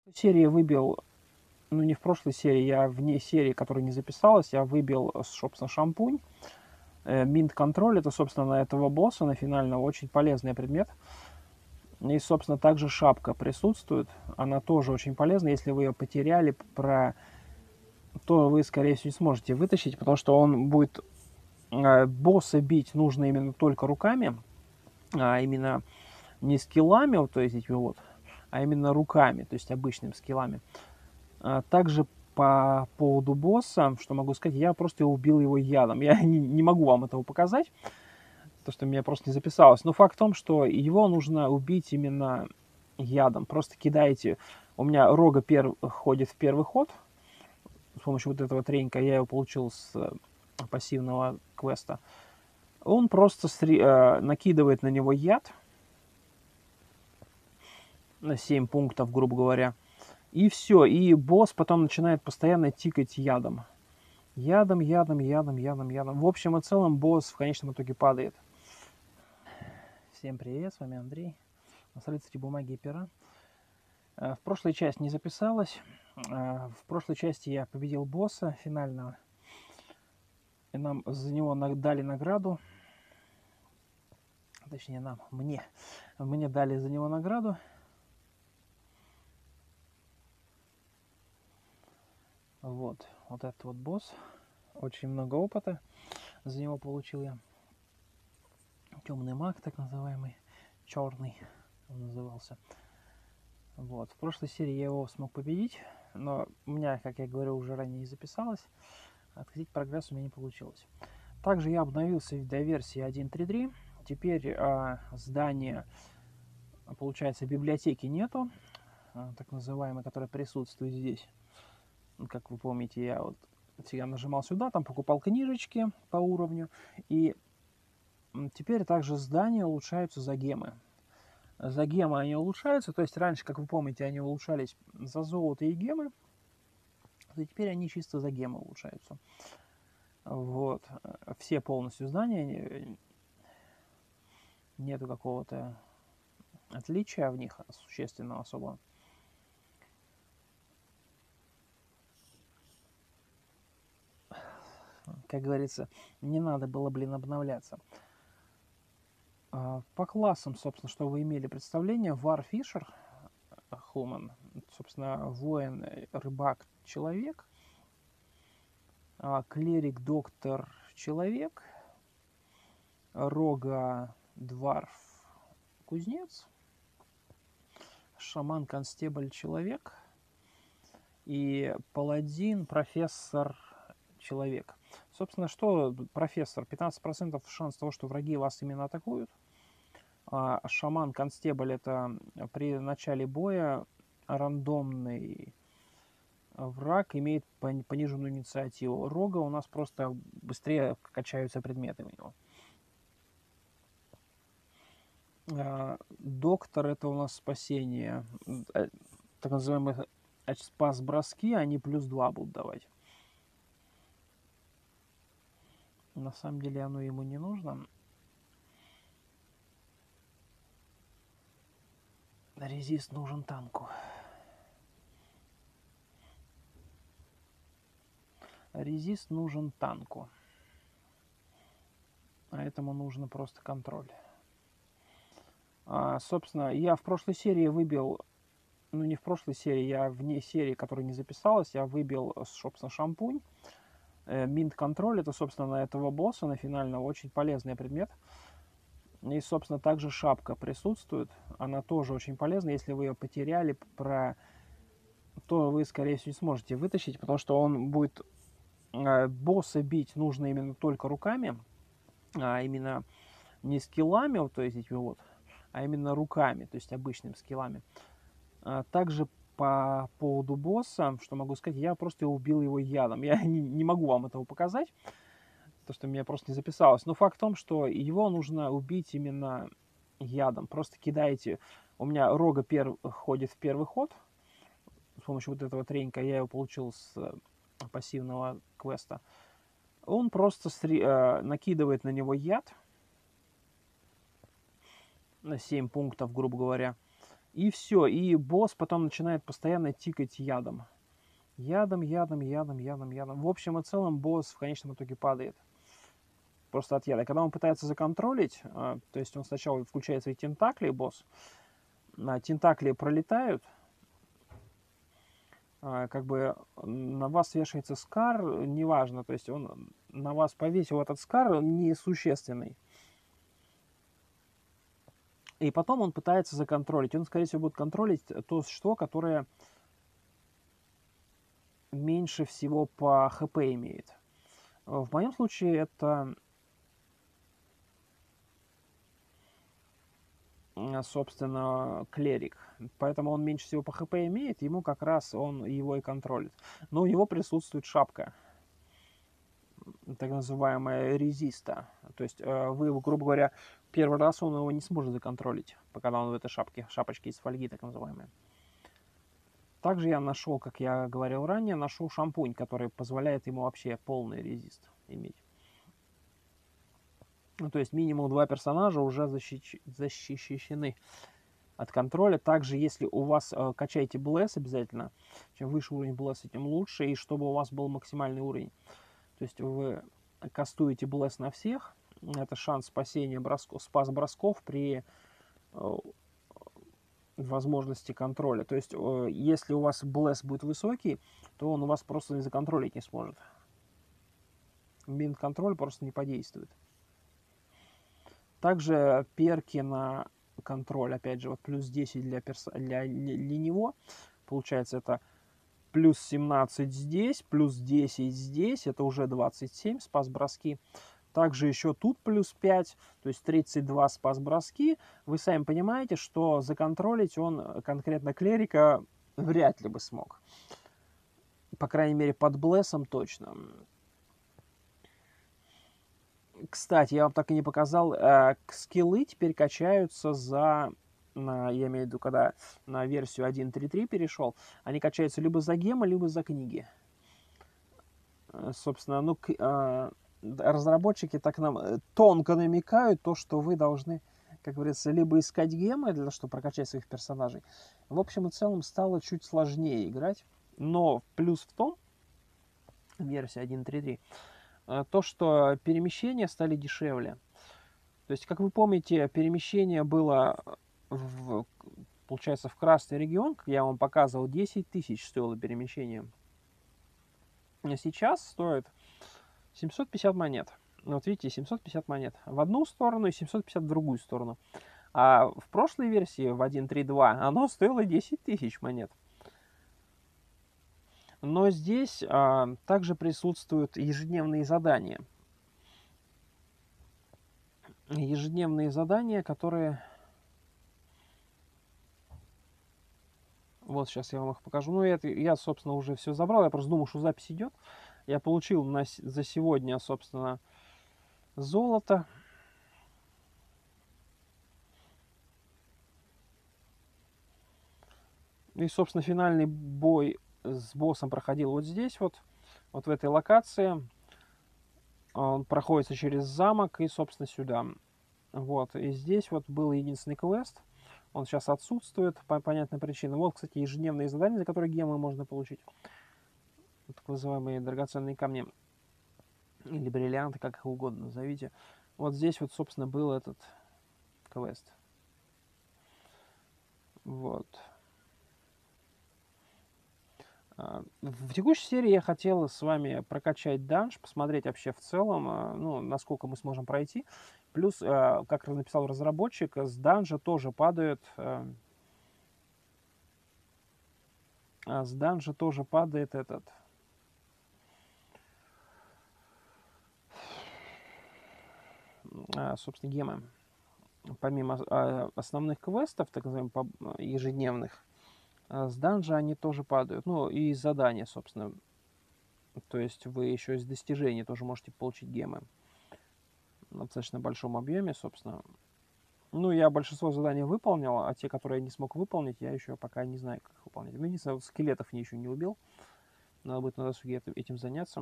Серии выбил, ну не в прошлой серии, я вне серии, которая не записалась, я выбил, собственно, шампунь. Mint Control, это, собственно, на этого босса, на финального, очень полезный предмет. И, собственно, также шапка присутствует, она тоже очень полезна. Если вы ее потеряли, то вы, скорее всего, не сможете вытащить, потому что он будет босса бить нужно именно только руками, а именно не скиллами, вот, то есть этими вот, а именно руками, то есть обычными скиллами. Также по поводу босса, что могу сказать, я просто убил его ядом. Я не могу вам этого показать, то что у меня просто не записалось. Но факт в том, что его нужно убить именно ядом. Просто кидаете... У меня Рога ходит в первый ход с помощью вот этого тренька. Я его получил с пассивного квеста. Он просто накидывает на него яд на 7 пунктов, грубо говоря. И все. И босс потом начинает постоянно тикать ядом. Ядом. В общем и целом босс в конечном итоге падает. Всем привет, с вами Андрей. У нас рыцари бумаги и пера. В прошлой части не записалась. В прошлой части я победил босса финального. И нам за него дали награду. Точнее, мне. Мне дали за него награду. Вот этот вот босс. Очень много опыта за него получил я. Темный маг, так называемый. Черный он назывался. Вот. В прошлой серии я его смог победить, но у меня, как я говорил, уже ранее не записалось. Откатить прогресс у меня не получилось. Также я обновился до версии 1.3.3. Теперь здания, получается, библиотеки нету, так называемой, которая присутствует здесь. Как вы помните, я нажимал сюда, там покупал книжечки по уровню. И теперь также здания улучшаются за гемы. За гемы они улучшаются, то есть раньше, как вы помните, они улучшались за золото и гемы, то теперь они чисто за гемы улучшаются. Вот. Все полностью здания, нету какого-то отличия в них существенного особо. Как говорится, не надо было, обновляться. По классам, собственно, что вы имели представление, Warfisher, Human, собственно, воин, рыбак, человек, клерик, доктор, человек, рога, дварф, кузнец, шаман, констебль, человек и паладин, профессор, человек. Собственно, что профессор? 15% шанс того, что враги вас именно атакуют. Шаман, констебль — это при начале боя рандомный враг имеет пониженную инициативу. Рога у нас просто быстрее качаются предметы у него. Доктор — это у нас спасение. Так называемые спас-броски, они +2 будут давать. На самом деле оно ему не нужно. Резист нужен танку. Резист нужен танку. А этому нужно просто контроль. Собственно, я в прошлой серии выбил... Ну, не в прошлой серии, я вне серии, которая не записалась, я выбил, собственно, шампунь. Mint Control, это, собственно, на этого босса, на финального, очень полезный предмет. И, собственно, также шапка присутствует. Она тоже очень полезна. Если вы ее потеряли, то вы, скорее всего, не сможете вытащить, потому что он будет босса бить нужно именно только руками, а именно не скиллами, вот, то есть этими вот, а именно руками, то есть обычными скиллами. Также по поводу босса, что могу сказать, я просто убил его ядом. Я не могу вам этого показать, то что у меня просто не записалось. Но факт в том, что его нужно убить именно ядом. Просто кидаете... У меня Рога ходит в первый ход с помощью вот этого тренька. Я его получил с пассивного квеста. Он просто накидывает на него яд на 7 пунктов, грубо говоря. И все. И босс потом начинает постоянно тикать ядом. Ядом, ядом, ядом, ядом, ядом. В общем и целом босс в конечном итоге падает. Просто от яда. Когда он пытается законтролить, то есть он сначала включает свои тентакли, босс, тентакли пролетают, как бы на вас вешается скар, неважно, то есть он на вас повесил этот скар, он несущественный. И потом он пытается законтролить. Он, скорее всего, будет контролить то существо, которое меньше всего по ХП имеет. В моем случае это, собственно, клерик. Поэтому он меньше всего по ХП имеет, ему как раз он его и контролит. Но у него присутствует шапка, так называемая резиста. То есть вы, грубо говоря, первый раз он его не сможет законтролить, пока он в этой шапочке из фольги, так называемой. Также я нашел, как я говорил ранее, нашел шампунь, который позволяет ему вообще полный резист иметь. Ну, то есть минимум 2 персонажа уже защищены от контроля. Также, если у вас качаете Bless обязательно, чем выше уровень Bless, тем лучше, и чтобы у вас был максимальный уровень. То есть вы кастуете Bless на всех, это шанс спасения спас бросков при возможности контроля. То есть, если у вас Bless будет высокий, то он у вас просто законтролить не сможет. Минт-контроль просто не подействует. Также перки на контроль, опять же, вот плюс 10 для него. Получается, это плюс 17 здесь, плюс 10 здесь, это уже 27 спас-броски. Также еще тут плюс 5, то есть 32 спас-броски. Вы сами понимаете, что законтролить он конкретно клерика вряд ли бы смог. По крайней мере, под Блессом точно. Кстати, я вам так и не показал, скиллы теперь качаются я имею в виду, когда на версию 1.3.3 перешел, они качаются либо за гемы, либо за книги. Собственно, ну, разработчики так нам тонко намекают то, что вы должны, как говорится, либо искать гемы, для того, чтобы прокачать своих персонажей. В общем и целом стало чуть сложнее играть, но плюс в том, версия 1.3.3, то, что перемещения стали дешевле. То есть, как вы помните, перемещение было, получается, в красный регион, как я вам показывал, 10 тысяч стоило перемещение. А сейчас стоит 750 монет. Вот видите, 750 монет в одну сторону и 750 в другую сторону. А в прошлой версии, в 1.3.2, оно стоило 10 тысяч монет. Но здесь также присутствуют ежедневные задания. Ежедневные задания, которые... Вот сейчас я вам их покажу. Ну, я, собственно, уже все забрал. Я просто думал, что запись идет. Я получил за сегодня, собственно, золото. И, собственно, финальный бой с боссом проходил вот здесь, вот в этой локации. Он проходится через замок и, собственно, сюда. Вот, и здесь вот был единственный квест. Он сейчас отсутствует по понятной причине. Вот, кстати, ежедневные задания, за которые гемы можно получить. Так называемые драгоценные камни. Или бриллианты, как их угодно назовите. Вот здесь вот, собственно, был этот квест. Вот. В текущей серии я хотел с вами прокачать данж, посмотреть вообще в целом, ну, насколько мы сможем пройти. Плюс, как написал разработчик, с данжа тоже падает... с данжа тоже падает этот... собственно, гемы. Помимо основных квестов, так называемых ежедневных, с данжа они тоже падают. Ну, и из задания, собственно. То есть вы еще из достижений тоже можете получить гемы. В достаточно большом объеме, собственно. Ну, я большинство заданий выполнил, а те, которые я не смог выполнить, я еще пока не знаю, как их выполнять. Ну, единственное, вот скелетов я еще не убил. Надо будет на досуге этим заняться.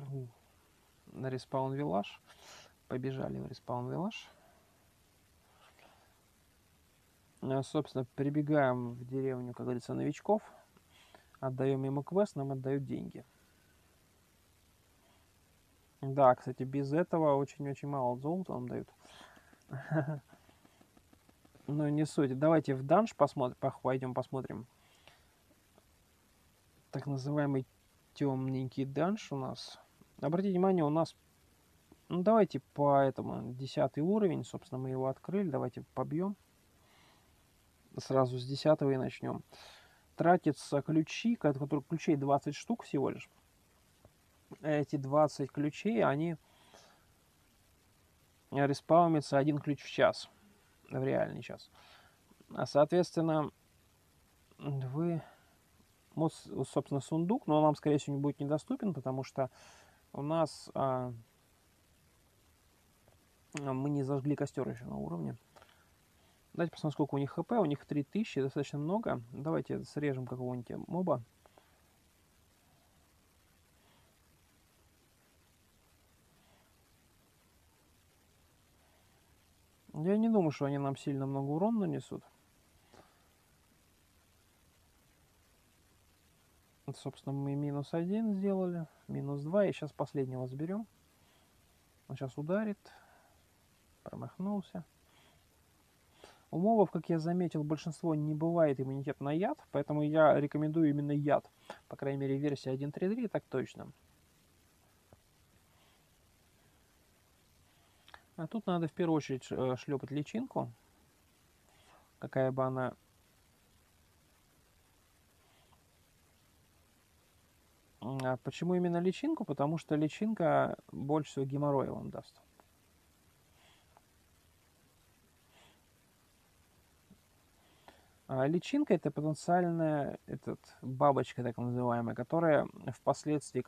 На респаун виллаж. Побежали в респаун виллаж. Собственно, прибегаем в деревню, как говорится, новичков, отдаем ему квест, нам отдают деньги. Да, кстати, без этого очень-очень мало золота нам дают. Но не суть. Давайте в данж пойдем посмотрим. Так называемый темненький данж у нас. Обратите внимание, у нас... Ну, давайте по этому 10 уровень. Собственно, мы его открыли. Давайте побьем. Сразу с 10 и начнем. Тратятся ключи, которые ключей 20 штук всего лишь. Эти 20 ключей, они респаунятся 1 ключ в час. В реальный час. А соответственно, вы... Вот, собственно, сундук, но он вам, скорее всего, не будет недоступен, потому что у нас мы не зажгли костер еще на уровне. Давайте посмотрим, сколько у них хп. У них 3000, достаточно много. Давайте срежем какого-нибудь моба. Я не думаю, что они нам сильно много урона нанесут. Собственно, мы -1 сделали, -2, и сейчас последнего сберем. Он сейчас ударит. Промахнулся. У мобов, как я заметил, большинство не бывает иммунитет на яд, поэтому я рекомендую именно яд. По крайней мере, версия 1.3.3 так точно. А тут надо в первую очередь шлепать личинку. Какая бы она... Почему именно личинку? Потому что личинка больше всего геморроя вам даст. Личинка это потенциальная бабочка, так называемая, которая впоследствии,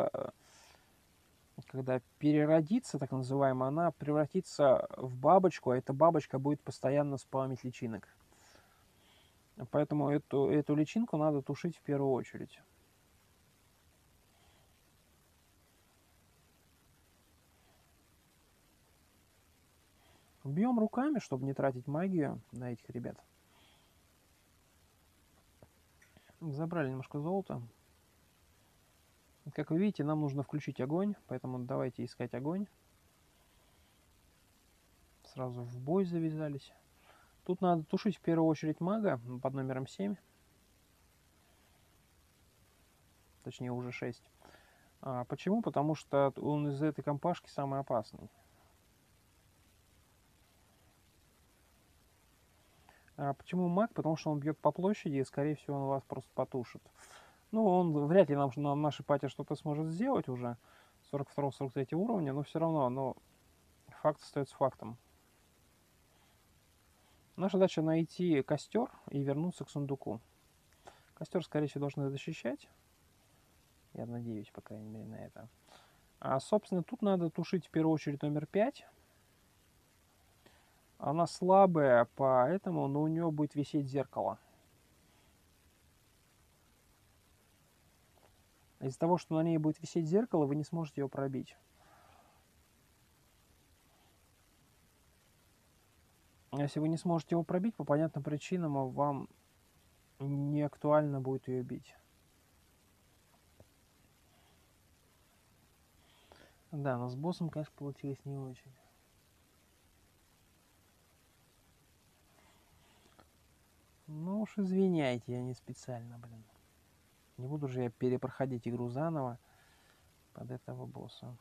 когда переродится, так называемая, она превратится в бабочку, а эта бабочка будет постоянно спамить личинок. Поэтому эту личинку надо тушить в первую очередь. Бьем руками, чтобы не тратить магию на этих ребят. Забрали немножко золота. Как вы видите, нам нужно включить огонь, поэтому давайте искать огонь. Сразу в бой завязались. Тут надо тушить в первую очередь мага под номером 7. Точнее, уже 6. Почему? Потому что он из этой компашки самый опасный. Почему маг? Потому что он бьет по площади, и, скорее всего, он вас просто потушит. Ну, он вряд ли на нашей пати что-то сможет сделать уже. 42-43 уровня, но все равно, факт остается фактом. Наша задача найти костер и вернуться к сундуку. Костер, скорее всего, должны защищать. Я надеюсь, по крайней мере, на это. Собственно, тут надо тушить в первую очередь номер 5. Она слабая, поэтому, но у нее будет висеть зеркало. Из-за того, что на ней будет висеть зеркало, вы не сможете ее пробить. Если вы не сможете его пробить, по понятным причинам вам не актуально будет ее бить. Да, но с боссом, конечно, получилось не очень. Ну уж извиняйте, я не специально, блин. Не буду же я перепроходить игру заново под этого босса.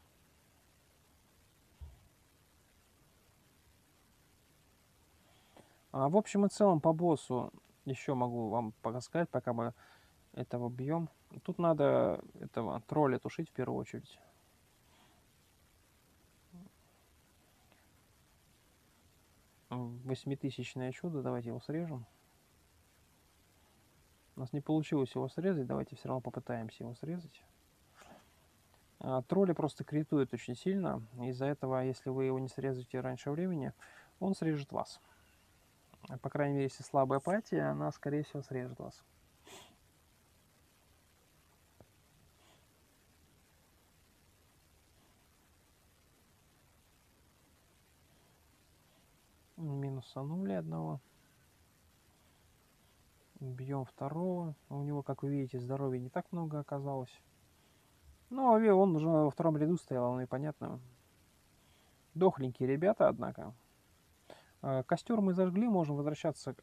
В общем и целом по боссу еще могу вам рассказать, пока мы этого бьем. Тут надо этого тролля тушить в первую очередь. Восьмитысячное чудо, давайте его срежем. У нас не получилось его срезать, давайте все равно попытаемся его срезать. Тролли просто критуют очень сильно, из-за этого, если вы его не срезаете раньше времени, он срежет вас. По крайней мере, если слабая патия, она, скорее всего, срежет вас. Минусанули одного. Бьем второго. У него, как вы видите, здоровья не так много оказалось. Ну, он уже во втором ряду стоял, оно и понятно. Дохленькие ребята, однако. Костер мы зажгли, можем возвращаться.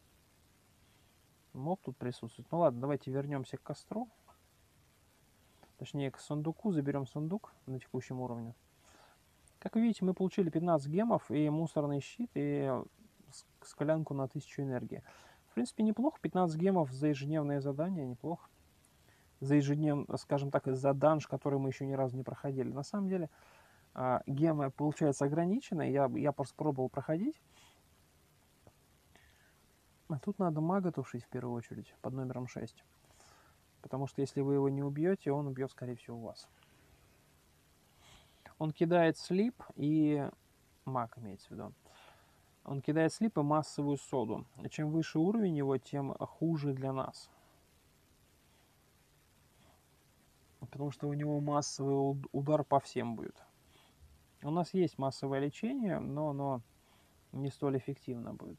Моб тут присутствует. Ну ладно, давайте вернемся к костру. Точнее, к сундуку. Заберем сундук на текущем уровне. Как вы видите, мы получили 15 гемов и мусорный щит, и склянку на 1000 энергии. В принципе, неплохо. 15 гемов за ежедневное задание, неплохо. За ежедневно, скажем так, за данж, который мы еще ни разу не проходили. На самом деле, гемы, получается, ограничены. Я просто пробовал проходить. А тут надо мага тушить в первую очередь, под номером 6. Потому что если вы его не убьете, он убьет, скорее всего, вас. Он кидает слип и... Маг имеется в виду. Он кидает слип и массовую соду. И чем выше уровень его, тем хуже для нас. Потому что у него массовый удар по всем будет. У нас есть массовое лечение, но оно не столь эффективно будет.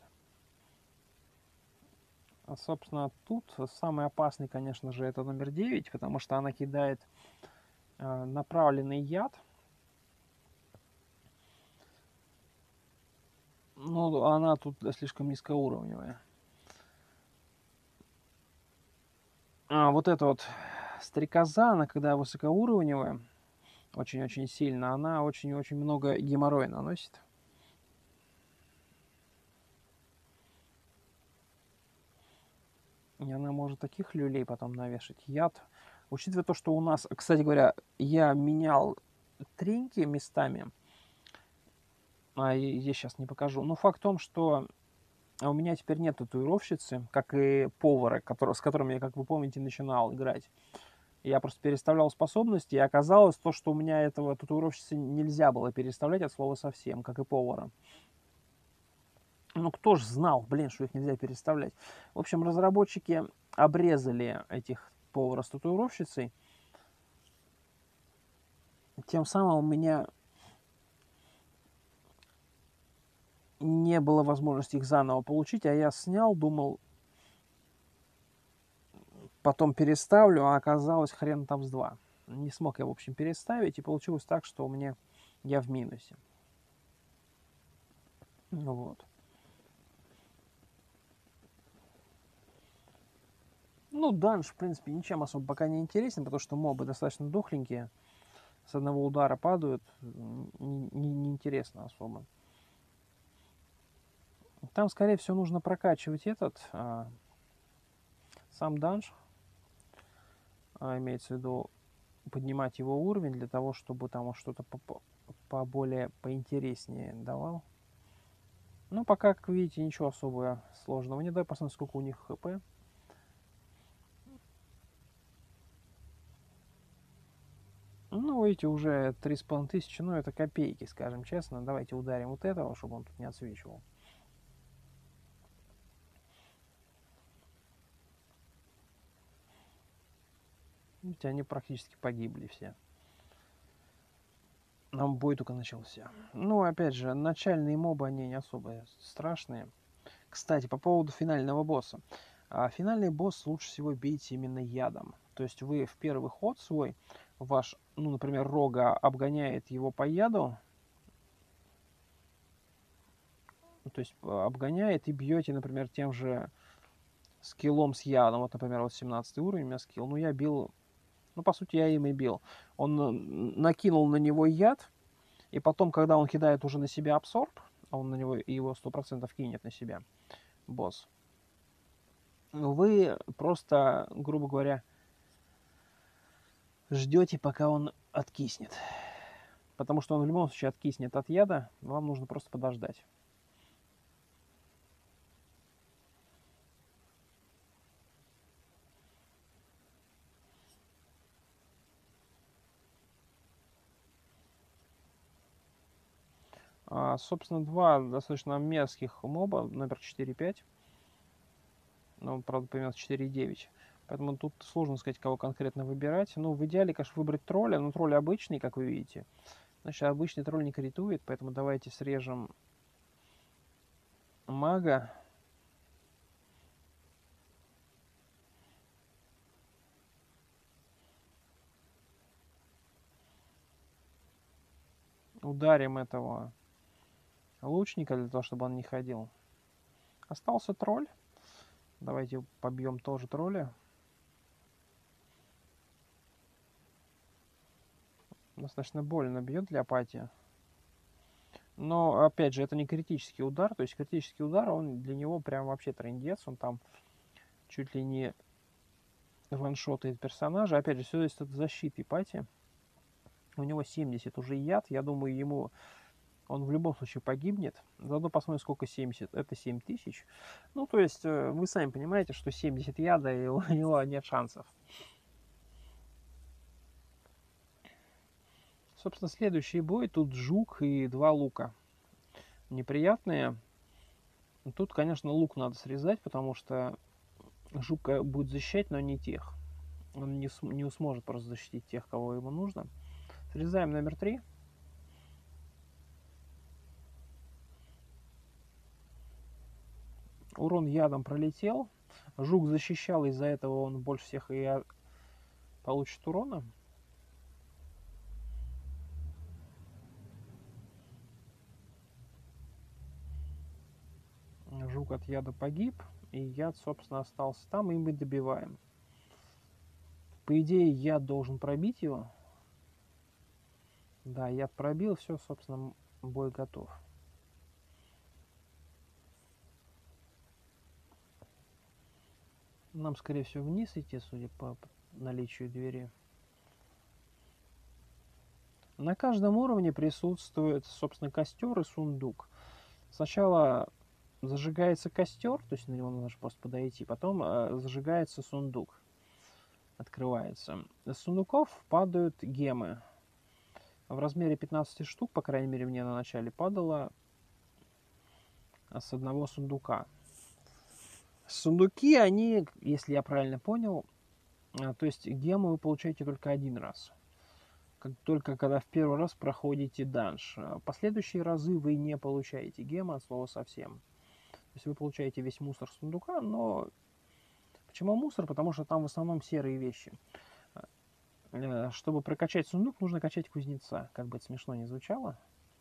Собственно, тут самый опасный, конечно же, это номер 9, потому что она кидает направленный яд. Но она тут слишком низкоуровневая. Вот эта вот стрекоза, она когда высокоуровневая, очень-очень сильно, она очень-очень много геморроя наносит. И она может таких люлей потом навешать. Яд. Учитывая то, что у нас, кстати говоря, я менял треньки местами. Я сейчас не покажу. Но факт в том, что у меня теперь нет татуировщицы, как и повара, с которым я, как вы помните, начинал играть. Я просто переставлял способности, и оказалось то, что у меня этого татуировщицы нельзя было переставлять от слова совсем, как и повара. Ну, кто ж знал, блин, что их нельзя переставлять. В общем, разработчики обрезали этих повара с татуировщицей. Тем самым у меня не было возможности их заново получить, а я снял, думал, потом переставлю, а оказалось хрен там с два. Не смог я, в общем, переставить, и получилось так, что я в минусе. Вот. Ну, данж, в принципе, ничем особо пока не интересен, потому что мобы достаточно дохленькие. С одного удара падают. Неинтересно особо. Там, скорее всего, нужно прокачивать сам данж. Имеется в виду поднимать его уровень для того, чтобы там что-то поболее, поинтереснее давал. Ну, пока, как видите, ничего особо сложного. Не дай посмотреть, сколько у них хп. Ну, видите, уже 3500, ну, это копейки, скажем честно. Давайте ударим вот этого, чтобы он тут не отсвечивал. Видите, они практически погибли все. Нам бой только начался. Ну, опять же, начальные мобы, они не особо страшные. Кстати, по поводу финального босса. Финальный босс лучше всего бейте именно ядом. То есть вы в первый ход свой, ну, например, Рога обгоняет его по яду. То есть обгоняет и бьете, например, тем же скиллом с ядом. Вот, например, вот 17 уровень у меня скилл. Ну, я бил... Ну, по сути, я им и бил. Он накинул на него яд, и потом, когда он кидает уже на себя абсорб, а он на него его 100% кинет на себя, босс, вы просто, грубо говоря, ждете, пока он откиснет. Потому что он в любом случае откиснет от яда, вам нужно просто подождать. Собственно, два достаточно мерзких моба, номер 4-5. Ну, правда, примерно 4-9. Поэтому тут сложно сказать, кого конкретно выбирать. Ну, в идеале, конечно, выбрать тролля. Но тролль обычный, как вы видите. Значит, обычный тролль не критует, поэтому давайте срежем мага. ударим этого лучника для того, чтобы он не ходил. Остался тролль. Давайте побьем тоже тролля. Достаточно больно бьет для апатии. Но, опять же, это не критический удар. То есть критический удар, он для него прям вообще трындец. Он там чуть ли не ваншотает персонажа. Опять же, все зависит от защиты Пати. У него 70 уже яд. Я думаю, ему он в любом случае погибнет. Заодно посмотрим, сколько 70. Это 7000. Ну, то есть, вы сами понимаете, что 70 яда, и у него нет шансов. Собственно, следующий бой. Тут жук и 2 лука. Неприятные. Тут, конечно, лук надо срезать, потому что жук будет защищать, но не тех. Он не сможет просто защитить тех, кого ему нужно. Срезаем номер 3. Урон ядом пролетел. Жук защищал, из-за этого он больше всех и получит урона. Жук от яда погиб, и яд, собственно, остался там, и мы добиваем. По идее, яд должен пробить его. Да, яд пробил, все, собственно, бой готов. Нам, скорее всего, вниз идти, судя по наличию двери. На каждом уровне присутствует, собственно, костер и сундук. Сначала зажигается костер, то есть на него нужно просто подойти, потом зажигается сундук, открывается. Из сундуков падают гемы. В размере 15 штук, по крайней мере, мне на начале падало с одного сундука. Сундуки, они, если я правильно понял, то есть гемы вы получаете только один раз. Только когда в первый раз проходите данж. Последующие разы вы не получаете гемы от слова совсем. То есть вы получаете весь мусор сундука, но почему мусор? Потому что там в основном серые вещи. Чтобы прокачать сундук, нужно качать кузнеца. Как бы это смешно не звучало.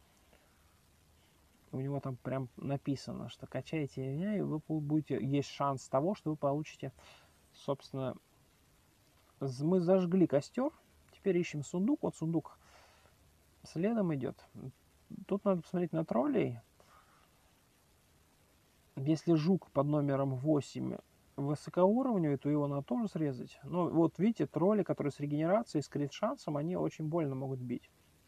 У него там прям написано, что качаете меня, и вы будете... Есть шанс того, что вы получите, собственно... Мы зажгли костер, теперь ищем сундук. Вот сундук следом идет. Тут надо посмотреть на троллей. Если жук под номером 8 высокоуровневый, то его надо тоже срезать. Но вот видите, тролли, которые с регенерацией, с крит-шансом, они очень больно могут бить.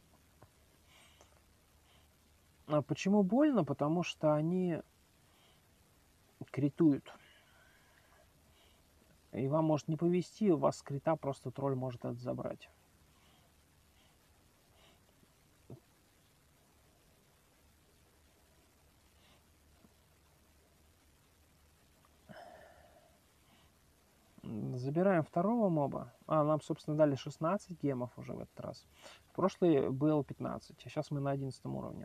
А почему больно? Потому что они критуют. И вам может не повезти, у вас с крита просто тролль может это забрать. Забираем второго моба. Нам, собственно, дали 16 гемов уже в этот раз. В прошлый был 15, а сейчас мы на 11 уровне.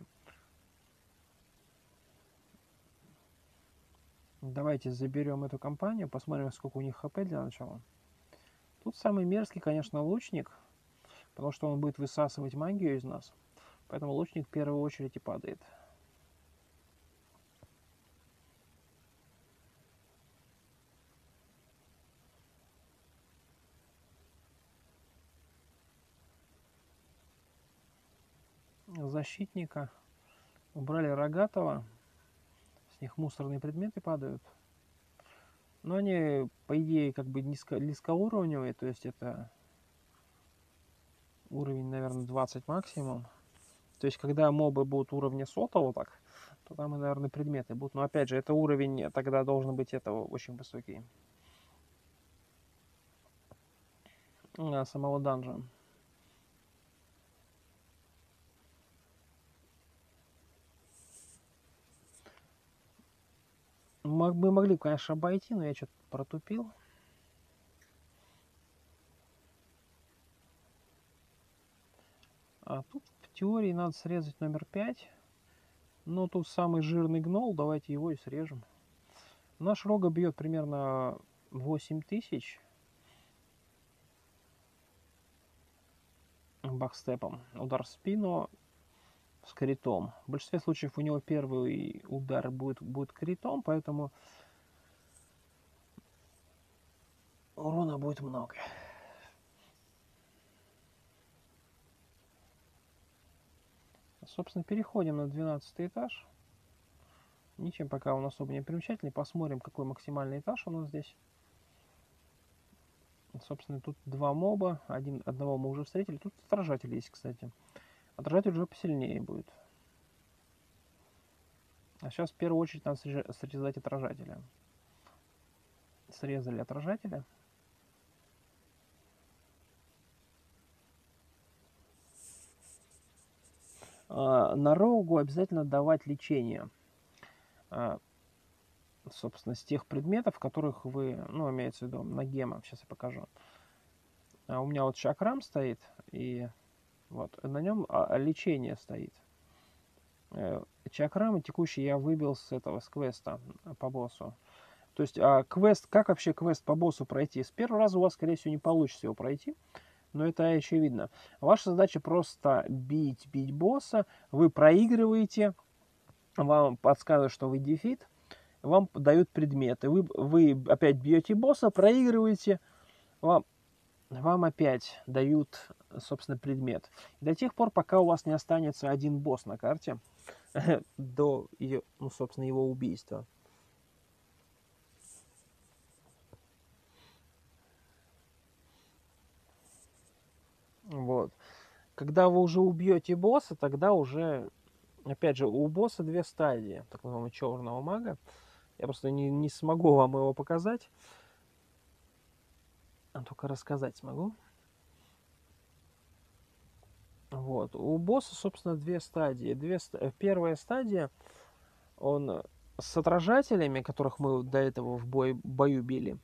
Давайте заберем эту компанию, посмотрим, сколько у них хп для начала. Тут самый мерзкий, конечно, лучник, потому что он будет высасывать магию из нас. Поэтому лучник в первую очередь и падает. Защитника. Убрали рогатого. С них мусорные предметы падают. Но они, по идее, как бы низкоуровневые. То есть это уровень, наверное, 20 максимум. То есть когда мобы будут уровня 100, вот так, то там, наверное, предметы будут. Но опять же, это уровень тогда должен быть этого очень высокий. Самого данжа. Мы могли, конечно, обойти, но я что-то протупил. А тут в теории надо срезать номер 5. Но тут самый жирный гнол, давайте его и срежем. Наш рога бьет примерно 8000 бакстепом. Удар в спину. с критом. В большинстве случаев у него первый удар будет критом, поэтому урона будет много. Собственно, переходим на 12 этаж. Ничем пока он особо не примечательный. Посмотрим, какой максимальный этаж у нас здесь. Собственно, тут два моба. Одного мы уже встретили. Тут отражатель есть, кстати. Отражатель уже посильнее будет. А сейчас в первую очередь надо срезать отражателя. Срезали отражателя. На Роугу обязательно давать лечение. Собственно, с тех предметов, которых вы, ну, имеется в виду, на гема. Сейчас я покажу. У меня вот чакрам стоит, и вот на нем лечение стоит. Чакрамы текущие я выбил с квеста по боссу. То есть квест, как вообще квест по боссу пройти? С первого раза у вас, скорее всего, не получится его пройти, но это еще видно. Ваша задача просто бить босса, вы проигрываете, вам подсказывают, что вы дефит, вам дают предметы, вы опять бьете босса, проигрываете, вам опять дают, собственно, предмет. До тех пор, пока у вас не останется один босс на карте, до ее, ну, собственно, его убийства. Вот. Когда вы уже убьете босса, тогда уже, опять же, у босса две стадии, так называемого черного мага. Я просто не смогу вам его показать, а только рассказать смогу. Вот. У босса, собственно, две стадии. Первая стадия, он с отражателями, которых мы до этого в бою били.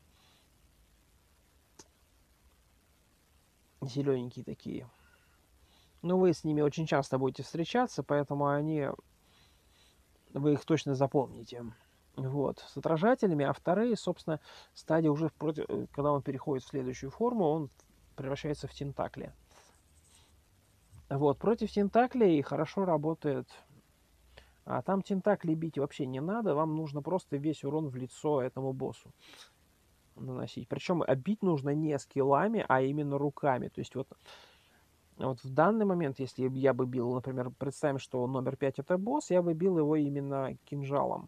Зелененькие такие. Но вы с ними очень часто будете встречаться, поэтому вы их точно запомните. Вот, с отражателями, а вторые, собственно, стадии уже, когда он переходит в следующую форму, он превращается в тентакли. Вот, против тентаклей хорошо работает. А там тентакли бить вообще не надо, вам нужно просто весь урон в лицо этому боссу наносить. Причем бить нужно не скиллами, а именно руками. То есть вот в данный момент, если я бы бил, например, представим, что номер 5 это босс, я бы бил его именно кинжалом.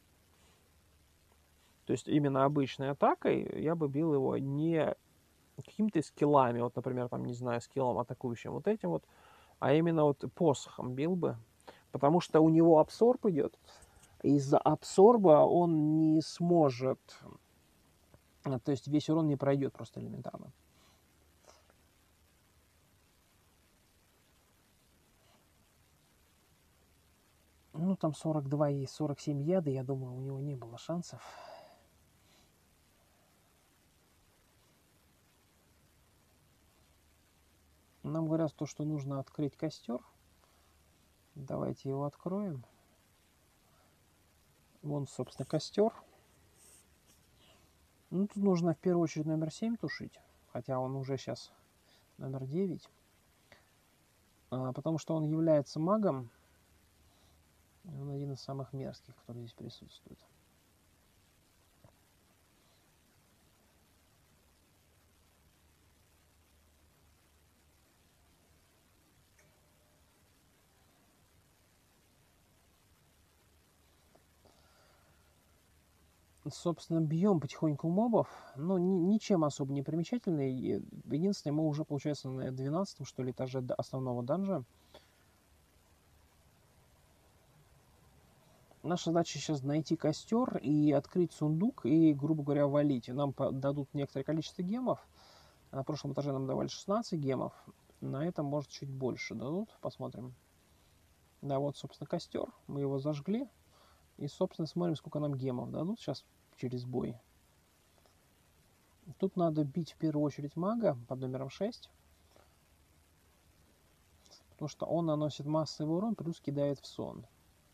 То есть именно обычной атакой я бы бил его не какими-то скиллами, вот, например, там, не знаю, скиллом атакующим, вот этим вот, а именно вот посохом бил бы. Потому что у него абсорб идет. Из-за абсорба он не сможет, то есть весь урон не пройдет просто элементарно. Ну, там 42 и 47 яда, я думаю, у него не было шансов. Нам говорят то, что нужно открыть костер. Давайте его откроем. Вон, собственно, костер. Ну, тут нужно в первую очередь номер 7 тушить. Хотя он уже сейчас номер 9. Потому что он является магом. Он один из самых мерзких, который здесь присутствует. Собственно, бьем потихоньку мобов, но ничем особо не примечательный. Единственное, мы уже, получается, на 12-м, что ли, этаже основного данжа. Наша задача сейчас найти костер и открыть сундук и, грубо говоря, валить. Нам дадут некоторое количество гемов. На прошлом этаже нам давали 16 гемов. На этом, может, чуть больше дадут. Посмотрим. Да, вот, собственно, костер. Мы его зажгли. И, собственно, смотрим, сколько нам гемов дадут сейчас через бой. Тут надо бить в первую очередь мага под номером 6. Потому что он наносит массовый урон, плюс кидает в сон.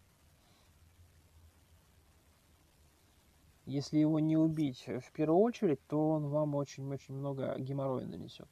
Если его не убить в первую очередь, то он вам очень-очень много геморроя нанесет.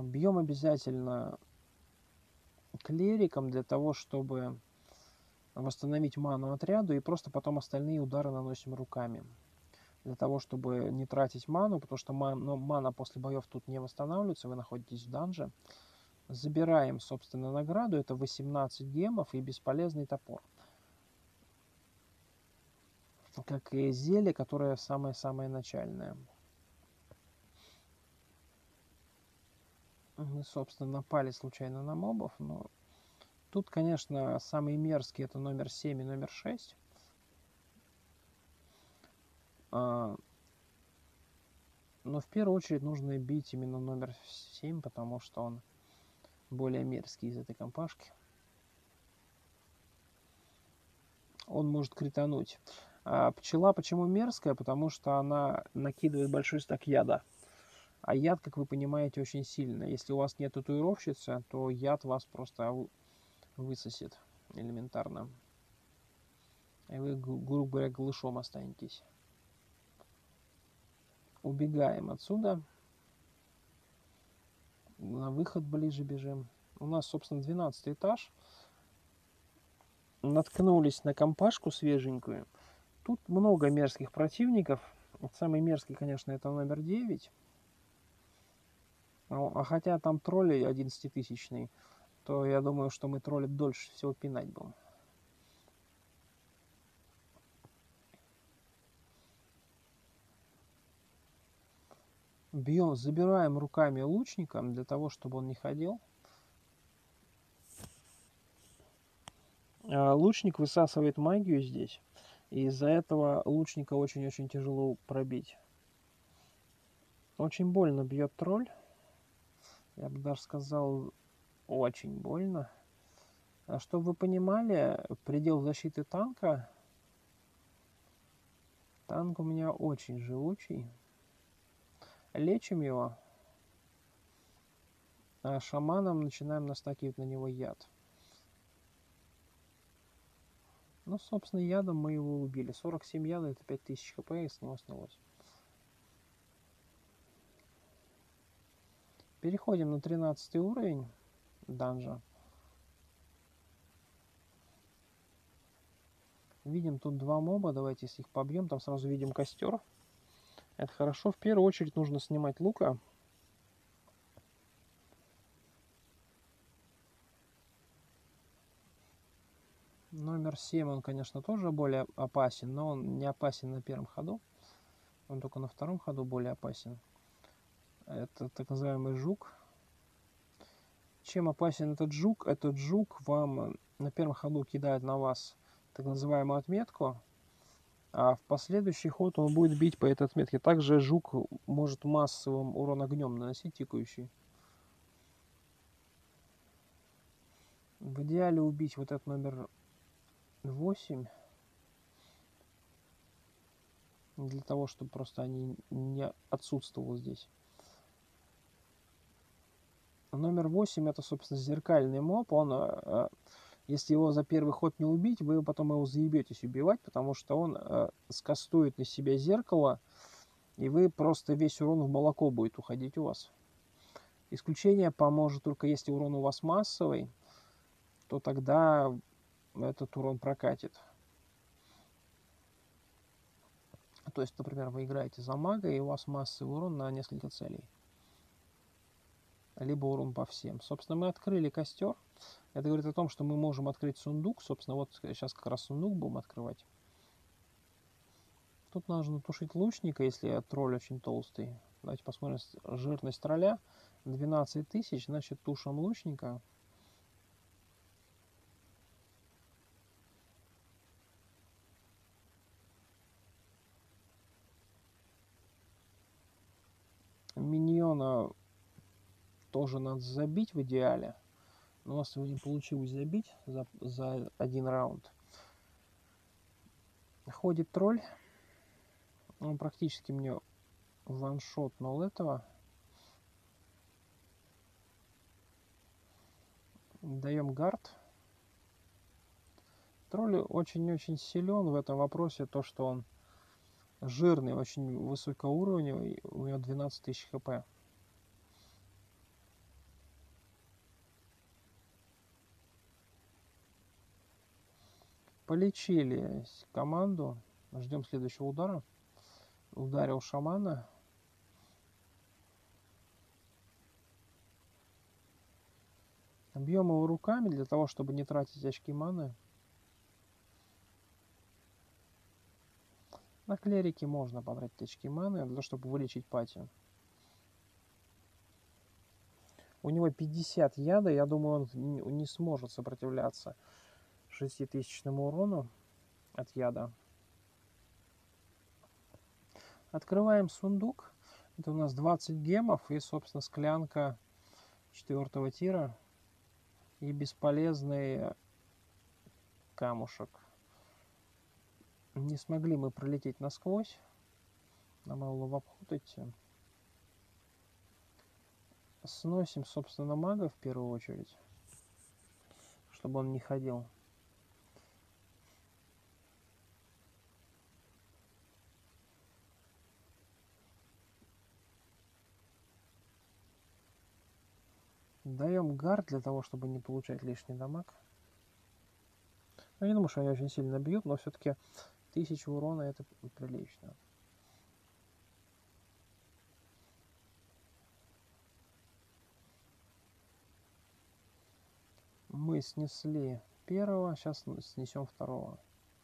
Бьем обязательно клериком для того, чтобы восстановить ману отряду, и просто потом остальные удары наносим руками. Для того, чтобы не тратить ману, потому что мана после боев тут не восстанавливается, вы находитесь в данже. Забираем, собственно, награду, это 18 гемов и бесполезный топор. Как и зелье, которое самое-самое начальное. Мы, собственно, напали случайно на мобов, но тут, конечно, самые мерзкие это номер 7 и номер 6. Но в первую очередь нужно бить именно номер 7, потому что он более мерзкий из этой компашки. Он может критануть. А пчела почему мерзкая? Потому что она накидывает большой стак яда. А яд, как вы понимаете, очень сильный. Если у вас нет татуировщицы, то яд вас просто высосет элементарно. И вы, грубо говоря, голышом останетесь. Убегаем отсюда. На выход ближе бежим. У нас, собственно, 12 этаж. Наткнулись на компашку свеженькую. Тут много мерзких противников. Самый мерзкий, конечно, это номер 9. А хотя там тролли 11-тысячный, то я думаю, что мы тролли дольше всего пинать будем. Бьем, забираем руками лучника для того, чтобы он не ходил. Лучник высасывает магию здесь. И из-за этого лучника очень-очень тяжело пробить. Очень больно бьет тролль. Я бы даже сказал, очень больно. Чтобы вы понимали, предел защиты танка. Танк у меня очень живучий. Лечим его. А шаманом начинаем настакивать на него яд. Ну, собственно, ядом мы его убили. 47 яда, это 5000 хп, и с него снялось. Переходим на 13 уровень данжа. Видим тут два моба. Давайте их побьем. Там сразу видим костер. Это хорошо. В первую очередь нужно снимать лука. Номер 7, он, конечно, тоже более опасен, но он не опасен на первом ходу. Он только на втором ходу более опасен. Это так называемый жук. Чем опасен этот жук? Этот жук вам на первом ходу кидает на вас так называемую отметку, а в последующий ход он будет бить по этой отметке. Также жук может массовым урон огнем наносить текущий. В идеале убить вот этот номер 8. Для того, чтобы просто они не отсутствовали здесь. Номер 8 это, собственно, зеркальный моб. Он, если его за первый ход не убить, вы потом его заебетесь убивать, потому что он скастует на себя зеркало, и вы просто весь урон в молоко будет уходить у вас. Исключение поможет только если урон у вас массовый, то тогда этот урон прокатит. То есть, например, вы играете за мага, и у вас массовый урон на несколько целей. Либо урон по всем. Собственно, мы открыли костер. Это говорит о том, что мы можем открыть сундук. Собственно, вот сейчас как раз сундук будем открывать. Тут нужно тушить лучника, если тролль очень толстый. Давайте посмотрим жирность тролля. 12 тысяч, значит тушим лучника. Миньона тоже надо забить в идеале. Но у нас его не получилось забить за один раунд. Ходит тролль. Он практически мне ваншотнул этого. Даем гард. Тролль очень-очень силен в этом вопросе. То, что он жирный, очень высокоуровневый. У него 12 тысяч хп. Полечили команду. Ждем следующего удара. Ударил шамана. Бьем его руками для того, чтобы не тратить очки маны. На клерике можно потратить очки маны, для того, чтобы вылечить пати. У него 50 яда, я думаю, он не сможет сопротивляться 6000-ному урону от яда. Открываем сундук. Это у нас 20 гемов и, собственно, склянка 4-го тира. И бесполезный камушек. Не смогли мы пролететь насквозь. Нам его в обход идти. Сносим, собственно, мага в первую очередь, чтобы он не ходил. Даем гард для того, чтобы не получать лишний дамаг. Я не думаю, что они очень сильно бьют, но все-таки 1000 урона это прилично. Мы снесли первого, сейчас снесем второго.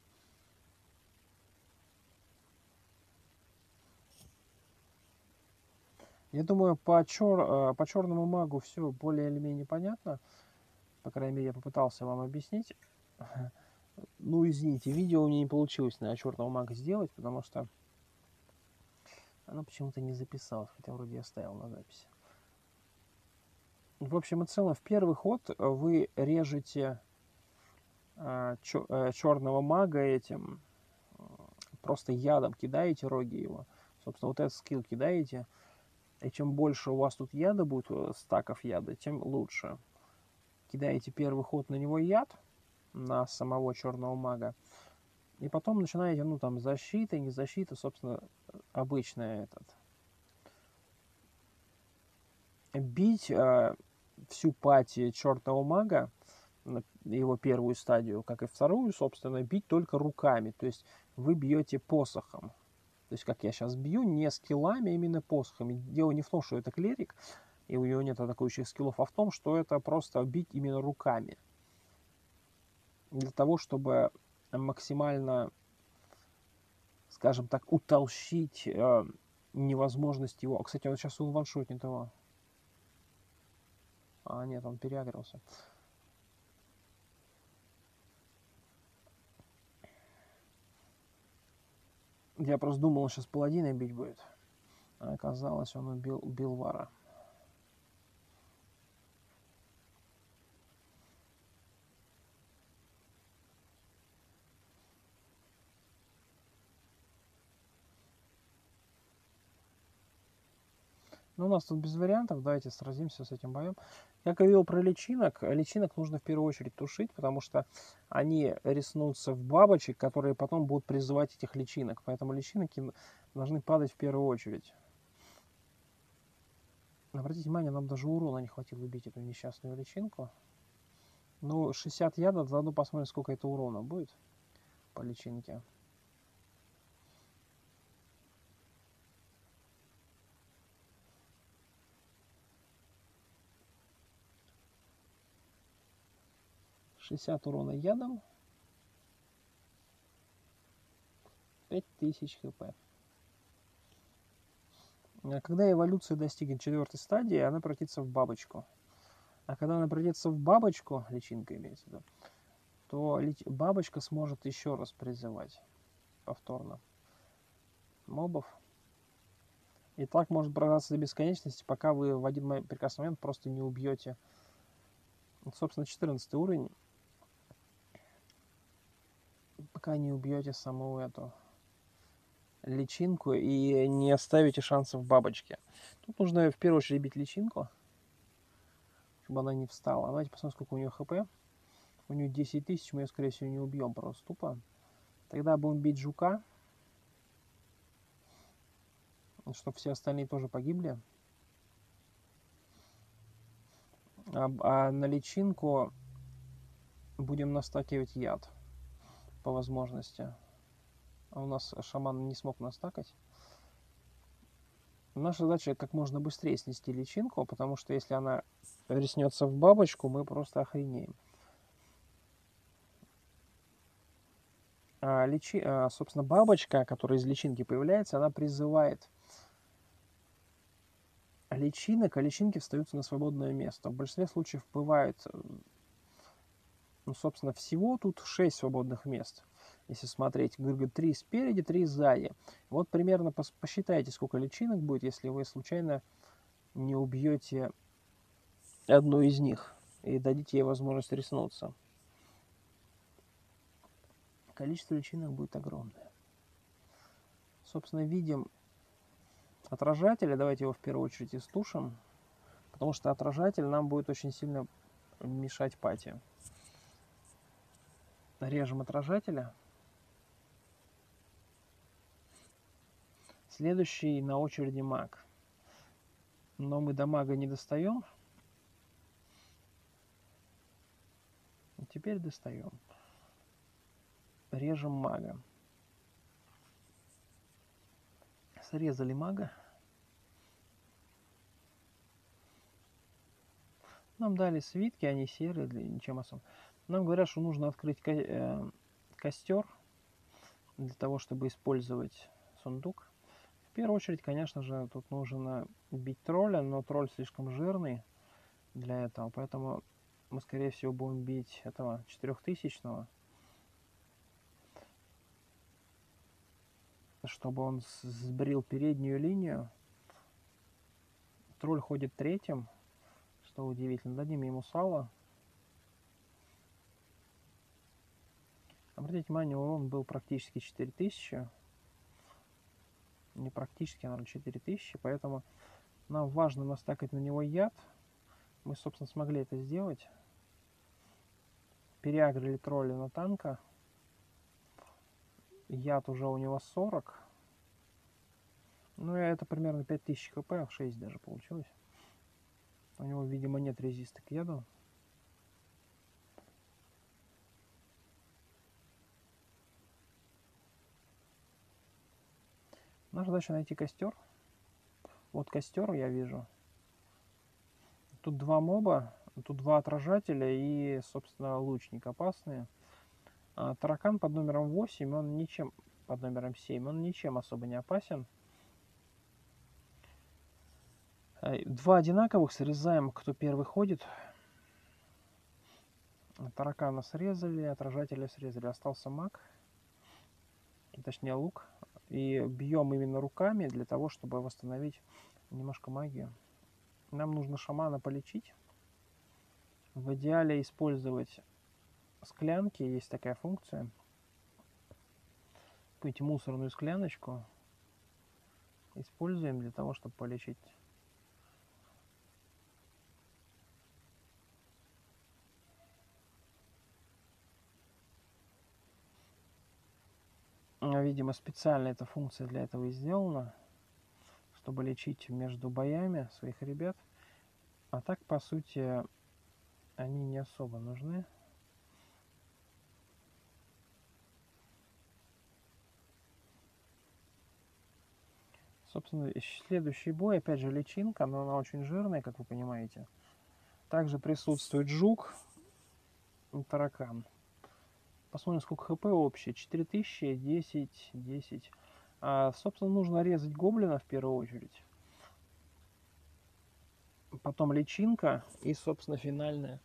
Я думаю, по черному магу все более или менее понятно. По крайней мере, я попытался вам объяснить. Ну, извините, видео у меня не получилось на черного мага сделать, потому что оно почему-то не записалось, хотя вроде я ставил на запись. В общем и целом, в первый ход вы режете черного мага этим, просто ядом кидаете роги его. Собственно, вот этот скилл кидаете. И чем больше у вас тут яда будет, стаков яда, тем лучше. Кидаете первый ход на него яд, на самого черного мага. И потом начинаете, ну там, защита, не защита, собственно, обычная бить всю пати черного мага, его первую стадию, как и вторую, собственно, бить только руками. То есть вы бьете посохом. То есть, как я сейчас бью, не скиллами, а именно посохами. Дело не в том, что это клерик, и у него нет атакующих скиллов, а в том, что это просто бить именно руками. Для того, чтобы максимально, скажем так, утолщить невозможность его... Кстати, он сейчас ваншотнет его. А, нет, он переагрился. Я просто думал, он сейчас паладина бить будет. А оказалось, он убил Вара. Ну, у нас тут без вариантов. Давайте сразимся с этим боем. Я говорил про личинок. Личинок нужно в первую очередь тушить, потому что они риснутся в бабочек, которые потом будут призывать этих личинок. Поэтому личинки должны падать в первую очередь. Обратите внимание, нам даже урона не хватило убить эту несчастную личинку. Ну, 60 яда, заодно посмотрим, сколько это урона будет по личинке. Урона ядом. 5000 хп. Когда эволюция достигнет 4-й стадии, она превратится в бабочку. А когда она превратится в бабочку, личинка имеется в виду, то бабочка сможет еще раз призывать повторно мобов. И так может продолжаться до бесконечности, пока вы в один прекрасный момент просто не убьете. Вот, собственно, 14 уровень. Пока не убьете саму эту личинку и не оставите шансов бабочке. Тут нужно в первую очередь бить личинку, чтобы она не встала. Давайте посмотрим, сколько у нее хп. У нее 10 тысяч, мы ее, скорее всего, не убьем просто тупо. Тогда будем бить жука, чтобы все остальные тоже погибли. А на личинку будем настакивать яд. по возможности. А у нас шаман не смог настакать. Наша задача как можно быстрее снести личинку, потому что если она риснется в бабочку, мы просто охренеем. Собственно, бабочка, которая из личинки появляется, она призывает личинок, а личинки встаются на свободное место. В большинстве случаев бывает, собственно, всего тут 6 свободных мест. Если смотреть, говорит, 3 спереди, 3 сзади. Вот примерно посчитайте, сколько личинок будет, если вы случайно не убьете одну из них и дадите ей возможность риснуться. Количество личинок будет огромное. Собственно, видим отражателя. Давайте его в первую очередь истушим, потому что отражатель нам будет очень сильно мешать пати. Режем отражателя. Следующий на очереди маг. Но мы до мага не достаем. Теперь достаем. Режем мага. Срезали мага. Нам дали свитки, они серые, ничем особым. Нам говорят, что нужно открыть костер для того, чтобы использовать сундук. В первую очередь, конечно же, тут нужно бить тролля, но тролль слишком жирный для этого, поэтому мы, скорее всего, будем бить этого 4000-го, чтобы он сбрил переднюю линию. Тролль ходит третьим, что удивительно. Дадим ему сало. Обратите внимание, урон был практически 4000. Не практически, а, наверное, 4000, поэтому нам важно настакать на него яд. Мы, собственно, смогли это сделать. Переагрили тролля на танка. Яд уже у него 40. Ну, и это примерно 5000 хп, 6 даже получилось. У него, видимо, нет резиста к яду. Наша задача найти костер. Вот костер я вижу. Тут 2 моба, тут 2 отражателя и, собственно, лучник опасные. Таракан под номером 8, он ничем, под номером 7, он ничем особо не опасен. 2 одинаковых, срезаем, кто первый ходит. Таракана срезали, отражателя срезали, остался маг, точнее лук. И бьем именно руками для того, чтобы восстановить немножко магию. Нам нужно шамана полечить. В идеале использовать склянки, есть такая функция. Какую-нибудь мусорную скляночку используем для того, чтобы полечить. Видимо, специально эта функция для этого и сделана, чтобы лечить между боями своих ребят. А так, по сути, они не особо нужны. Собственно, следующий бой, опять же, личинка, но она очень жирная, как вы понимаете. Также присутствует жук и таракан. Посмотрим, сколько хп общее. 4000, 10, 10. Собственно, нужно резать гоблина в первую очередь. Потом личинка и, собственно, финальная.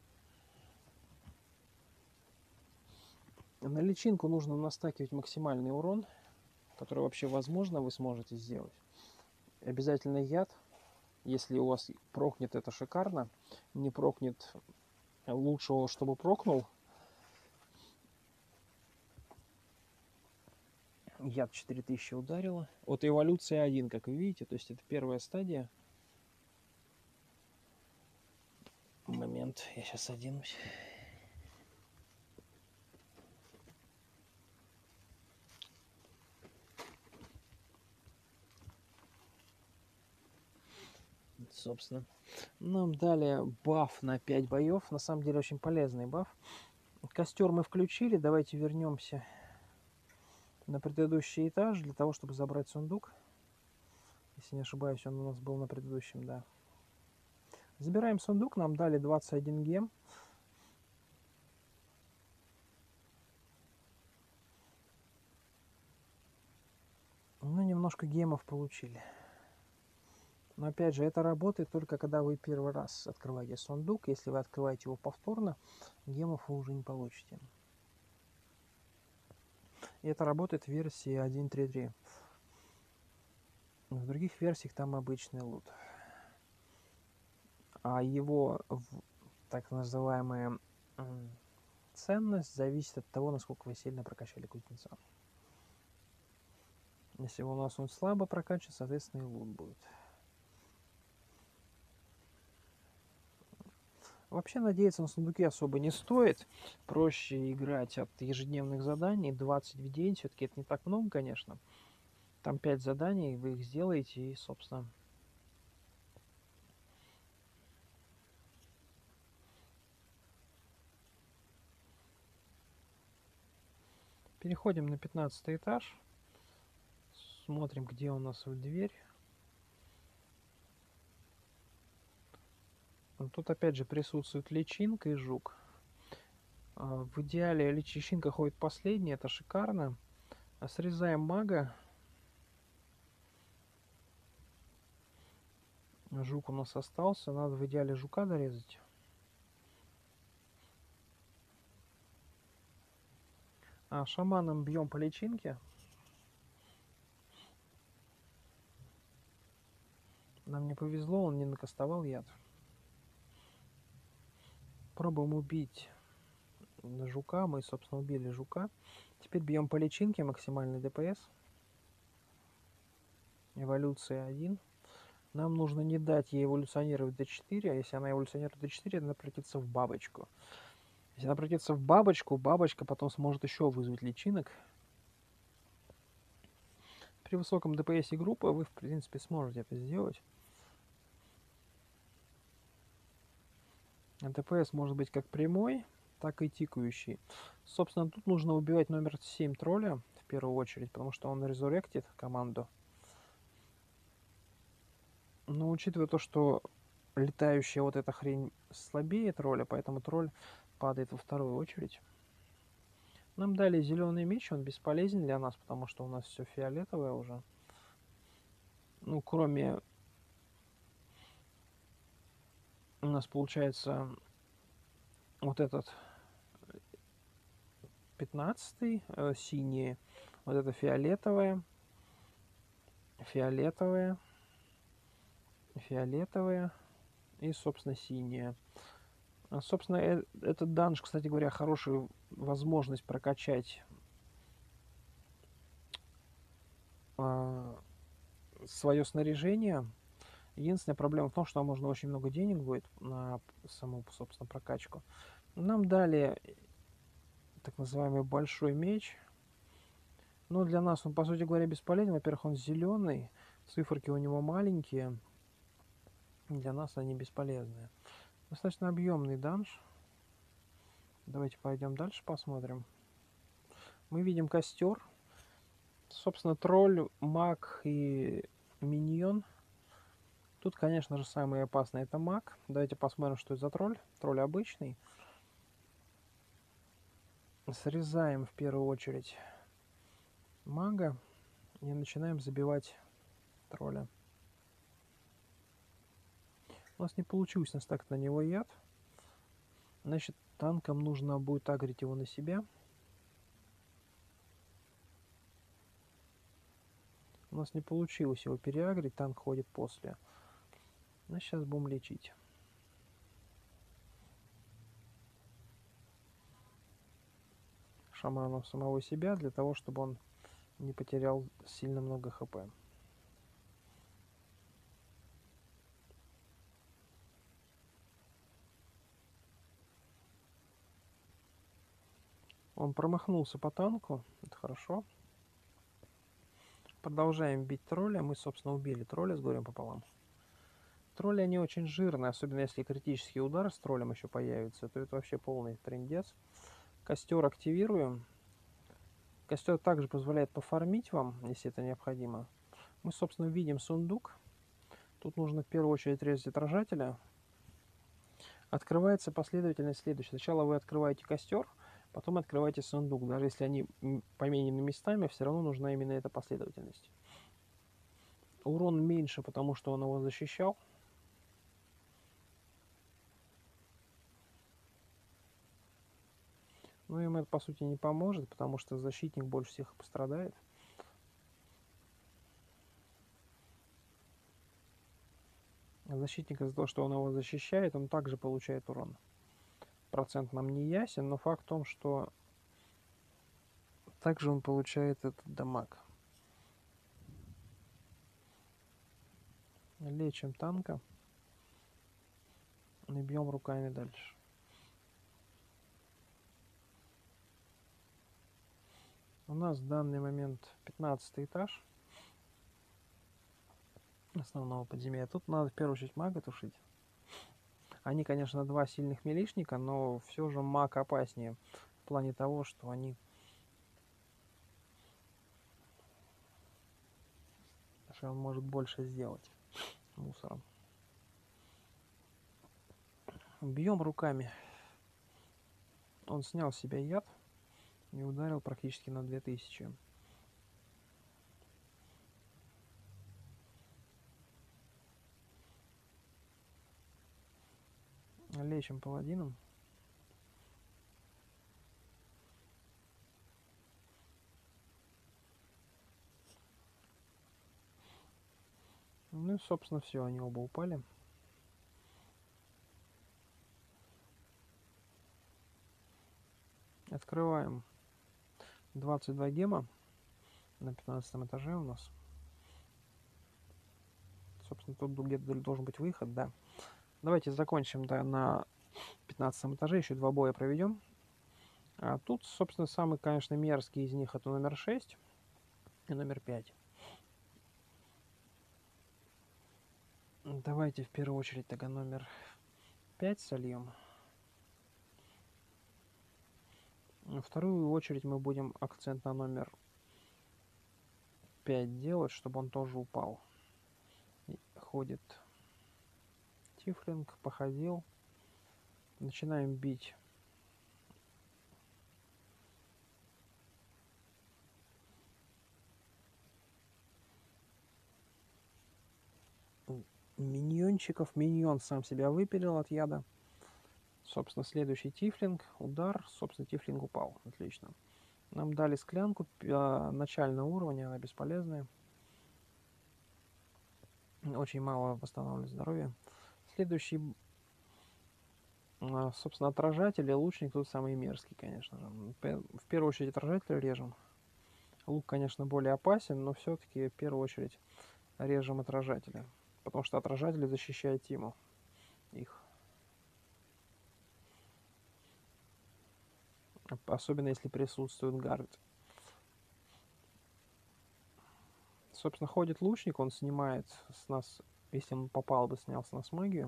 На личинку нужно настакивать максимальный урон, который вообще возможно вы сможете сделать. Обязательно яд. Если у вас прокнет, это шикарно. Не прокнет, лучшего, чтобы прокнул. Яд 4000 ударило. Вот эволюция 1, как вы видите. То есть это первая стадия. Момент, я сейчас оденусь. Собственно, нам дали баф на 5 боев. На самом деле очень полезный баф. Костер мы включили. Давайте вернемся на предыдущий этаж для того, чтобы забрать сундук. Если не ошибаюсь, он у нас был на предыдущем, да. Забираем сундук, нам дали 21 гем. Ну, немножко гемов получили. Но опять же, это работает только когда вы первый раз открываете сундук. Если вы открываете его повторно, гемов вы уже не получите. И это работает в версии 1.3.3. В других версиях там обычный лут. А его так называемая ценность зависит от того, насколько вы сильно прокачали кузнеца. Если у нас он слабо прокачан, соответственно и лут будет. Вообще надеяться на сундуки особо не стоит. Проще играть от ежедневных заданий. 20 в день, все-таки это не так много, конечно. Там 5 заданий, вы их сделаете и, собственно... Переходим на 15 этаж. Смотрим, где у нас дверь. Тут опять же присутствует личинка и жук. В идеале личинка ходит последняя, это шикарно. Срезаем мага. Жук у нас остался, надо в идеале жука дорезать. Шаманом бьем по личинке. Нам не повезло, он не накастовал яд. Пробуем убить жука. Мы, собственно, убили жука. Теперь бьем по личинке, максимальный ДПС. Эволюция 1. Нам нужно не дать ей эволюционировать до 4, а если она эволюционирует до 4, она превратится в бабочку. Если она превратится в бабочку, бабочка потом сможет еще вызвать личинок. При высоком ДПС группы вы, в принципе, сможете это сделать. ДПС может быть как прямой, так и тикающий. Собственно, тут нужно убивать номер 7 тролля в первую очередь, потому что он резурректит команду. Но учитывая то, что летающая вот эта хрень слабее тролля, поэтому тролль падает во вторую очередь. Нам дали зеленый меч, он бесполезен для нас, потому что у нас все фиолетовое уже. Ну, кроме... У нас получается вот этот 15-й, синий, вот это фиолетовое, фиолетовое, фиолетовое и, собственно, синее. Собственно, этот данж, кстати говоря, хорошая возможность прокачать свое снаряжение. Единственная проблема в том, что нам нужно очень много денег будет на саму, собственно, прокачку. Нам дали так называемый большой меч. Но для нас он, по сути говоря, бесполезен. Во-первых, он зеленый, циферки у него маленькие. Для нас они бесполезные. Достаточно объемный данж. Давайте пойдем дальше посмотрим. Мы видим костер. Собственно, тролль, маг и миньон. Тут, конечно же, самый опасный это маг. Давайте посмотрим, что это за тролль. Тролль обычный. Срезаем в первую очередь мага и начинаем забивать тролля. У нас не получилось настакать на него яд. Значит, танкам нужно будет агрить его на себя. У нас не получилось его переагрить, танк ходит после. Но сейчас будем лечить. Шаманом самого себя, для того, чтобы он не потерял сильно много хп. Он промахнулся по танку, это хорошо. Продолжаем бить тролля. Мы, собственно, убили тролля с горем пополам. Тролли, они очень жирные, особенно если критический удар с троллем еще появится, то это вообще полный трындец. Костер активируем. Костер также позволяет пофармить вам, если это необходимо. Мы, собственно, видим сундук. Тут нужно в первую очередь резать отражателя. Открывается последовательность следующая. Сначала вы открываете костер, потом открываете сундук. Даже если они поменены местами, все равно нужна именно эта последовательность. Урон меньше, потому что он его защищал. Но им это, по сути, не поможет, потому что защитник больше всех пострадает. Защитник из-за того, что он его защищает, он также получает урон. Процент нам не ясен, но факт в том, что также он получает этот дамаг. Лечим танка. И бьем руками дальше. У нас в данный момент 15 этаж основного подземелья. Тут надо в первую очередь мага тушить. Они, конечно, два сильных милишника, но все же маг опаснее. В плане того, что они... что он может больше сделать мусором. Бьем руками. Он снял с себя яд и ударил практически на 2000. Лечим паладином. Ну и, собственно, все, они оба упали. Открываем 22 гема на 15 этаже у нас. Собственно, тут где-то должен быть выход, да. Давайте закончим, да, на 15 этаже, еще два боя проведем. А тут, собственно, самый, конечно, мерзкий из них это номер 6 и номер 5. Давайте в первую очередь тогда номер 5 сольем. Во вторую очередь мы будем акцент на номер 5 делать, чтобы он тоже упал. И ходит тифлинг, походил. Начинаем бить. Миньончиков. Миньон сам себя выпилил от яда. Собственно, следующий тифлинг. Удар. Собственно, тифлинг упал. Отлично. Нам дали склянку начального уровня. Она бесполезная. Очень мало восстанавливает здоровье. Следующий, собственно, отражатель и лучник тут самый мерзкий, конечно же. В первую очередь отражатель режем. Лук, конечно, более опасен, но все-таки в первую очередь режем отражателя. Потому что отражатели защищают тиму. Их. Особенно если присутствует гард. Собственно, ходит лучник, он снимает с нас, если он попал бы, снял с нас магию.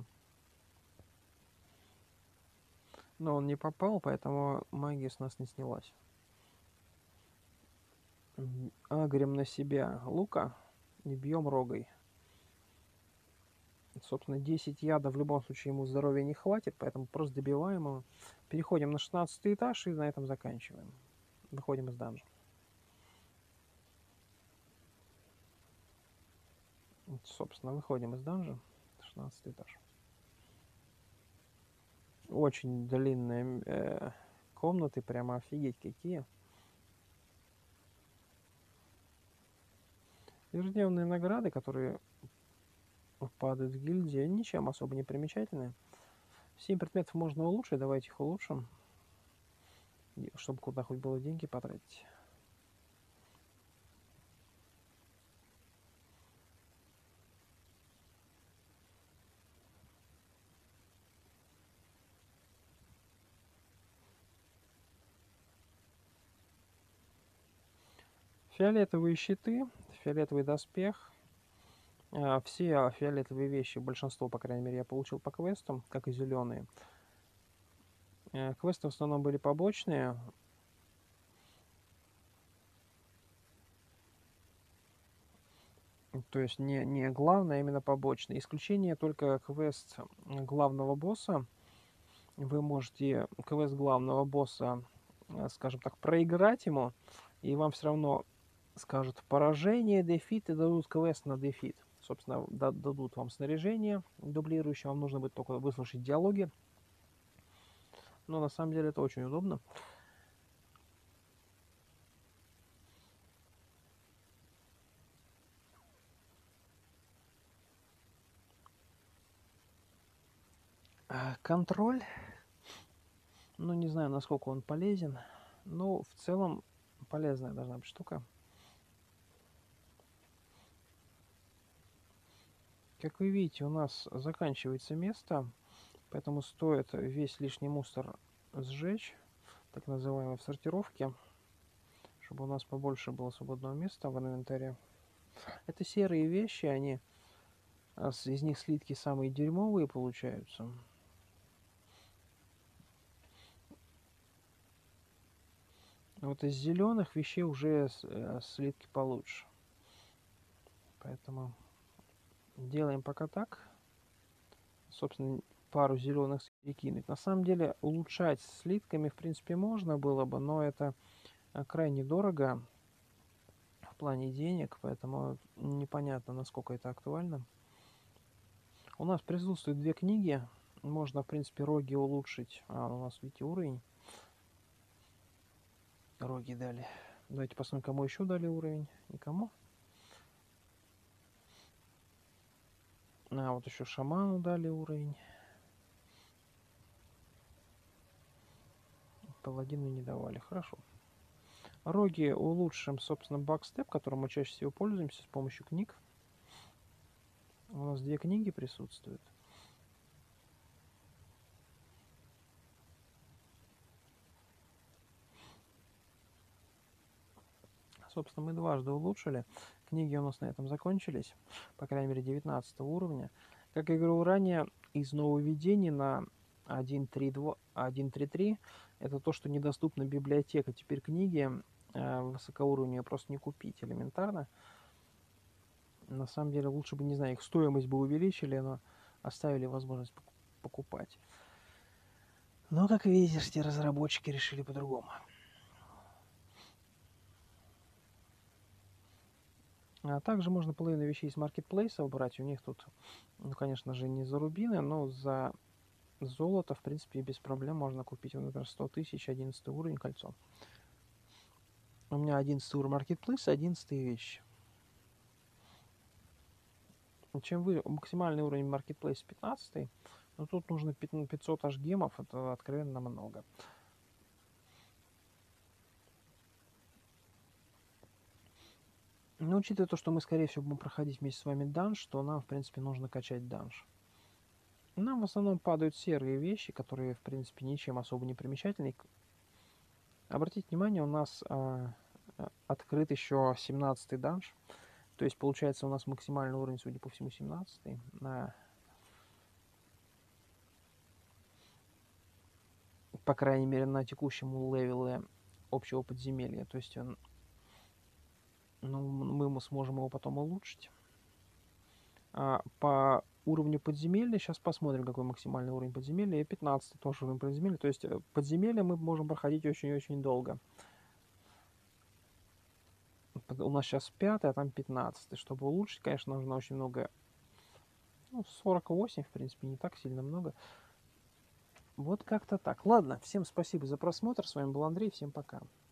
Но он не попал, поэтому магия с нас не снялась. Агрим на себя лука и бьем рогой. Собственно, 10 яда в любом случае ему здоровья не хватит, поэтому просто добиваем его. Переходим на 16 этаж и на этом заканчиваем. Выходим из данжа. Собственно, выходим из данжа. 16 этаж. Очень длинные комнаты, прямо офигеть какие. Ежедневные награды, которые падают в гильдии, ничем особо не примечательные. 7 предметов можно улучшить, давайте их улучшим, чтобы куда хоть было деньги потратить. Фиолетовые щиты, фиолетовый доспех. Все фиолетовые вещи, большинство, по крайней мере, я получил по квестам, как и зеленые. Квесты в основном были побочные. То есть не главное, а именно побочные. Исключение только квест главного босса. Вы можете квест главного босса, скажем так, проиграть ему, и вам все равно скажут поражение, дефит, и дадут квест на дефит. Собственно, дадут вам снаряжение дублирующее, вам нужно будет только выслушать диалоги. Но на самом деле это очень удобно. Контроль, ну не знаю, насколько он полезен, но в целом полезная должна быть штука. Как вы видите, у нас заканчивается место, поэтому стоит весь лишний мусор сжечь, так называемой в сортировке, чтобы у нас побольше было свободного места в инвентаре. Это серые вещи, они из них слитки самые дерьмовые получаются. Вот из зеленых вещей уже слитки получше. Поэтому делаем пока так. Собственно, пару зеленых перекинуть. На самом деле улучшать слитками в принципе можно было бы, но это крайне дорого в плане денег, поэтому непонятно, насколько это актуально. У нас присутствуют две книги. Можно, в принципе, роги улучшить. У нас, видите, уровень. Роги дали. Давайте посмотрим, кому еще дали уровень. Никому. Вот еще шаману дали уровень. Паладину не давали. Хорошо. Роги улучшим, собственно, бакстеп, которым мы чаще всего пользуемся с помощью книг. У нас две книги присутствуют. Собственно, мы дважды улучшили. Книги у нас на этом закончились. По крайней мере, 19 уровня. Как я говорил ранее, из нововведений на 1.3.3 это то, что недоступна библиотека. Теперь книги высокоуровневые просто не купить элементарно. На самом деле лучше бы, не знаю, их стоимость бы увеличили, но оставили возможность покупать. Но, как видите, разработчики решили по-другому. А также можно половину вещей из маркетплейса убрать. У них тут, ну, конечно же, не за рубины, но за золото, в принципе, без проблем можно купить. Например, 100 тысяч, 11 уровень, кольцо. У меня 11 уровень маркетплейса, 11 вещи. Чем вы максимальный уровень маркетплейса 15, но тут нужно 500 аж гемов, это откровенно много. Но учитывая то, что мы, скорее всего, будем проходить вместе с вами данж, то нам, в принципе, нужно качать данж. Нам в основном падают серые вещи, которые, в принципе, ничем особо не примечательны. Обратите внимание, у нас открыт еще 17-й данж. То есть, получается, у нас максимальный уровень, судя по всему, 17-й. По крайней мере, на текущем левеле общего подземелья. То есть, мы сможем его потом улучшить. По уровню подземелья, сейчас посмотрим, какой максимальный уровень подземелья. И 15 тоже уровень подземелья. То есть, подземелья мы можем проходить очень-очень долго. У нас сейчас 5, а там 15. Чтобы улучшить, конечно, нужно очень много. 48, в принципе, не так сильно много. Вот как-то так. Ладно, всем спасибо за просмотр. С вами был Андрей. Всем пока.